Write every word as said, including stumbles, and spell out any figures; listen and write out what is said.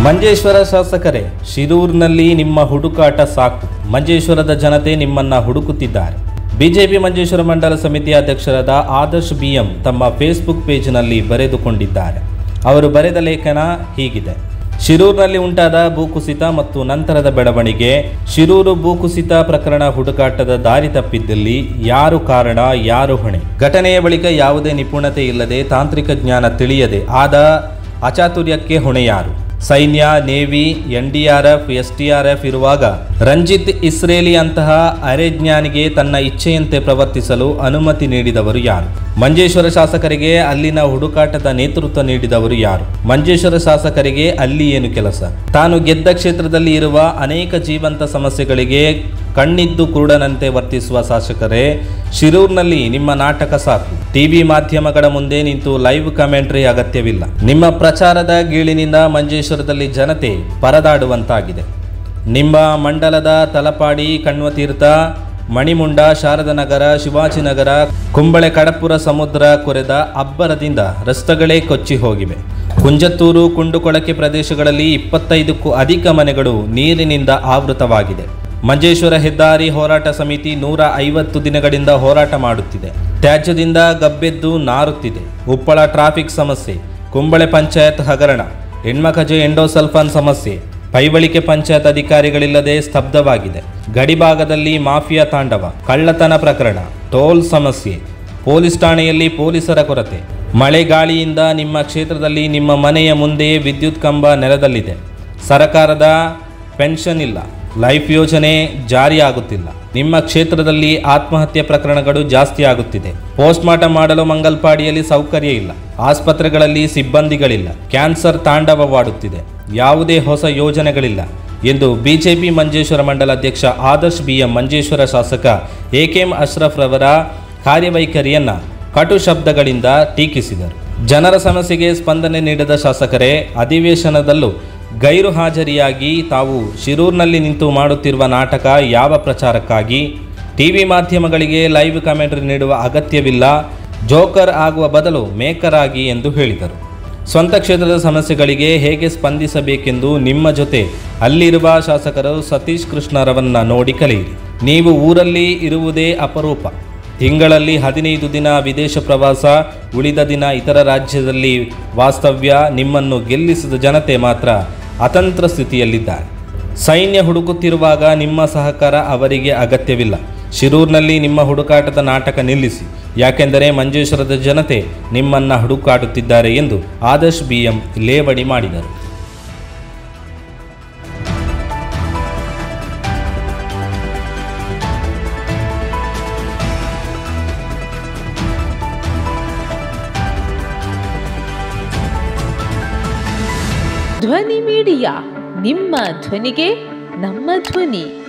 ಮಂಜೇಶ್ವರ ಶಾಸಕರೇ, ಶಿರೂರಿನಲ್ಲಿ ನಿಮ್ಮ ಹುಡುಕಾಟ ಸಾಕು. ಮಂಜೇಶ್ವರದ ಜನತೆ ನಿಮ್ಮನ್ನ ಹುಡುಕುತ್ತಿದ್ದಾರೆ. ಬಿಜೆಪಿ ಮಂಜೇಶ್ವರ ಮಂಡಲ ಸಮಿತಿಯ ಅಧ್ಯಕ್ಷರಾದ ಆದರ್ಶ್ ಬಿಎಂ ತಮ್ಮ ಫೇಸ್ಬುಕ್ ಪೇಜ್ನಲ್ಲಿ ಬರೆದುಕೊಂಡಿದ್ದಾರೆ. ಅವರು ಬರೆದ ಲೇಖನ ಹೀಗಿದೆ: ಶಿರೂರಿನಲ್ಲಿ ಉಂಟಾದ ಭೂಕುಸಿತ ಮತ್ತು ನಂತರದ ಬೆಳವಣಿಗೆ. ಶಿರೂರು ಭೂಕುಸಿತ ಪ್ರಕರಣ ಹುಡುಕಾಟದ ದಾರಿ ತಪ್ಪಿದ್ದಲ್ಲಿ ಯಾರು ಕಾರಣ, ಯಾರು ಹೊಣೆ? ಘಟನೆಯ ಬಳಿಕ ಯಾವುದೇ ನಿಪುಣತೆ ಇಲ್ಲದೆ, ತಾಂತ್ರಿಕ ಜ್ಞಾನ ತಿಳಿಯದೆ ಆದ ಅಚಾತುರ್ಯಕ್ಕೆ ಹೊಣೆ ಯಾರು? ಸೈನ್ಯ, navy, N D R F, S T R F ಇರುವಾಗ ರಂಜಿತ್ ಇಸ್ರೇಲಿ ಅಂತಹ ಅರೆಜ್ಞಾನಿಗೆ ತನ್ನ ಇಚ್ಛೆಯಂತೆ ಪ್ರವರ್ತಿಸಲು ಅನುಮತಿ ನೀಡಿದವರು ಯಾರು? ಮಂಜೇಶ್ವರ ಶಾಸಕರಿಗೆ ಅಲ್ಲಿನ ಹುಡುಕಾಟದ ನೇತೃತ್ವ ನೀಡಿದವರು ಯಾರು? ಮಂಜೇಶ್ವರ ಶಾಸಕರಿಗೆ ಅಲ್ಲಿ ಏನು ಕೆಲಸ? ತಾನು ಗೆದ್ದ ಕ್ಷೇತ್ರದಲ್ಲಿ ಇರುವ ಅನೇಕ ಜೀವಂತ ಸಮಸ್ಯೆಗಳಿಗೆ ಕಣ್ಣಿದ್ದು ಕುರುಡನಂತೆ ವರ್ತಿಸುವ ಶಾಸಕರೇ, ಶಿರೂರಿನಲ್ಲಿ ನಿಮ್ಮ ನಾಟಕ ಸಾಕು. ಟಿವಿ ಮಾಧ್ಯಮಗಳ ಮುಂದೆ ನಿಂತು ಲೈವ್ ಕಮೆಂಟ್ರಿ ಅಗತ್ಯವಿಲ್ಲ. ನಿಮ್ಮ ಪ್ರಚಾರದ ಗೀಳಿನಿಂದ ಮಂಜೇಶ್ವರದಲ್ಲಿ ಜನತೆ ಪರದಾಡುವಂತಾಗಿದೆ. ನಿಮ್ಮ ಮಂಡಲದ ತಲಪಾಡಿ, ಕಣ್ವತೀರ್ಥ, ಮಣಿಮುಂಡ, ಶಾರದಾನಗರ, ಶಿವಾಜಿನಗರ, ಕುಂಬಳೆ, ಕಡಪುರ ಸಮುದ್ರ ಕೊರೆದ ಅಬ್ಬರದಿಂದ ರಸ್ತೆಗಳೇ ಕೊಚ್ಚಿ ಹೋಗಿವೆ. ಕುಂಜತ್ತೂರು, ಕುಂಡುಕೊಳಕೆ ಪ್ರದೇಶಗಳಲ್ಲಿ ಇಪ್ಪತ್ತೈದಕ್ಕೂ ಅಧಿಕ ಮನೆಗಳು ನೀರಿನಿಂದ ಆವೃತವಾಗಿದೆ. ಮಂಜೇಶ್ವರ ಹೆದ್ದಾರಿ ಹೋರಾಟ ಸಮಿತಿ ನೂರ ಐವತ್ತು ದಿನಗಳಿಂದ ಹೋರಾಟ ಮಾಡುತ್ತಿದೆ. ತ್ಯಾಜ್ಯದಿಂದ ಗಬ್ಬೆದ್ದು ನಾರುತ್ತಿದೆ. ಉಪ್ಪಳ ಟ್ರಾಫಿಕ್ ಸಮಸ್ಯೆ, ಕುಂಬಳೆ ಪಂಚಾಯತ್ ಹಗರಣ, ಹೆಣ್ಮಕಜೆ ಎಂಡೋಸಲ್ಫಾನ್ ಸಮಸ್ಯೆ, ಪೈವಳಿಕೆ ಪಂಚಾಯತ್ ಅಧಿಕಾರಿಗಳಿಲ್ಲದೆ ಸ್ತಬ್ಧವಾಗಿದೆ. ಗಡಿಭಾಗದಲ್ಲಿ ಮಾಫಿಯಾ ತಾಂಡವ, ಕಳ್ಳತನ ಪ್ರಕರಣ, ಟೋಲ್ ಸಮಸ್ಯೆ, ಪೊಲೀಸ್ ಠಾಣೆಯಲ್ಲಿ ಪೊಲೀಸರ ಕೊರತೆ. ಮಳೆ ಗಾಳಿಯಿಂದ ನಿಮ್ಮ ಕ್ಷೇತ್ರದಲ್ಲಿ ನಿಮ್ಮ ಮನೆಯ ಮುಂದೆ ವಿದ್ಯುತ್ ಕಂಬ ನೆಲದಲ್ಲಿದೆ. ಸರಕಾರದ ಪೆನ್ಷನ್ ಇಲ್ಲ. ಲೈಫ್ ಯೋಜನೆ ಜಾರಿಯಾಗುತ್ತಿಲ್ಲ. ನಿಮ್ಮ ಕ್ಷೇತ್ರದಲ್ಲಿ ಆತ್ಮಹತ್ಯೆ ಪ್ರಕರಣಗಳು ಜಾಸ್ತಿ ಆಗುತ್ತಿದೆ. ಪೋಸ್ಟ್ ಮಾರ್ಟಮ್ ಮಾಡಲು ಮಂಗಲ್ಪಾಡಿಯಲ್ಲಿ ಸೌಕರ್ಯ ಇಲ್ಲ. ಆಸ್ಪತ್ರೆಗಳಲ್ಲಿ ಸಿಬ್ಬಂದಿಗಳಿಲ್ಲ. ಕ್ಯಾನ್ಸರ್ ತಾಂಡವವಾಡುತ್ತಿದೆ. ಯಾವುದೇ ಹೊಸ ಯೋಜನೆಗಳಿಲ್ಲ ಎಂದು ಬಿಜೆಪಿ ಮಂಜೇಶ್ವರ ಮಂಡಲ ಅಧ್ಯಕ್ಷ ಆದರ್ಶ್ ಬಿಎಂ ಮಂಜೇಶ್ವರ ಶಾಸಕ ಎ ಕೆ ಎಂ ಅಶ್ರಫ್ ರವರ ಕಾರ್ಯವೈಖರಿಯನ್ನ ಕಟು ಶಬ್ದಗಳಿಂದ ಟೀಕಿಸಿದರು. ಜನರ ಸಮಸ್ಯೆಗೆ ಸ್ಪಂದನೆ ನೀಡದ ಶಾಸಕರೇ, ಅಧಿವೇಶನದಲ್ಲೂ ಗೈರು ಹಾಜರಿಯಾಗಿ ತಾವು ಶಿರೂರಿನಲ್ಲಿ ನಿಂತು ಮಾಡುತ್ತಿರುವ ನಾಟಕ ಯಾವ ಪ್ರಚಾರಕ್ಕಾಗಿ? ಟಿವಿ ಮಾಧ್ಯಮಗಳಿಗೆ ಲೈವ್ ಕಾಮೆಂಟ್ರಿ ನೀಡುವ ಅಗತ್ಯವಿಲ್ಲ. ಜೋಕರ್ ಆಗುವ ಬದಲು ಮೇಕರ್ ಆಗಿ ಎಂದು ಹೇಳಿದರು. ಸ್ವಂತ ಕ್ಷೇತ್ರದ ಸಮಸ್ಯೆಗಳಿಗೆ ಹೇಗೆ ಸ್ಪಂದಿಸಬೇಕೆಂದು ನಿಮ್ಮ ಜೊತೆ ಅಲ್ಲಿರುವ ಶಾಸಕರು ಸತೀಶ್ ಕೃಷ್ಣರವನ್ನ ನೋಡಿ ಕಲಿಯಿರಿ. ನೀವು ಊರಲ್ಲಿ ಇರುವುದೇ ಅಪರೂಪ. ತಿಂಗಳಲ್ಲಿ ಹದಿನೈದು ದಿನ ವಿದೇಶ ಪ್ರವಾಸ, ಉಳಿದ ದಿನ ಇತರ ರಾಜ್ಯದಲ್ಲಿ ವಾಸ್ತವ್ಯ. ನಿಮ್ಮನ್ನು ಗೆಲ್ಲಿಸಿದ ಜನತೆ ಮಾತ್ರ ಅತಂತ್ರ ಸ್ಥಿತಿಯಲ್ಲಿದ್ದಾರೆ. ಸೈನ್ಯ ಹುಡುಕುತ್ತಿರುವಾಗ ನಿಮ್ಮ ಸಹಕಾರ ಅವರಿಗೆ ಅಗತ್ಯವಿಲ್ಲ. ಶಿರೂರಿನಲ್ಲಿ ನಿಮ್ಮ ಹುಡುಕಾಟದ ನಾಟಕ ನಿಲ್ಲಿಸಿ. ಯಾಕೆಂದರೆ ಮಂಜೇಶ್ವರದ ಜನತೆ ನಿಮ್ಮನ್ನ ಹುಡುಕಾಡುತ್ತಿದ್ದಾರೆ ಎಂದು ಆದರ್ಶ್ ಬಿಎಂ ಲೇವಡಿ ಮಾಡಿದರು. ಧ್ವನಿ ಮೀಡಿಯಾ, ನಿಮ್ಮ ಧ್ವನಿಗೆ ನಮ್ಮ ಧ್ವನಿ.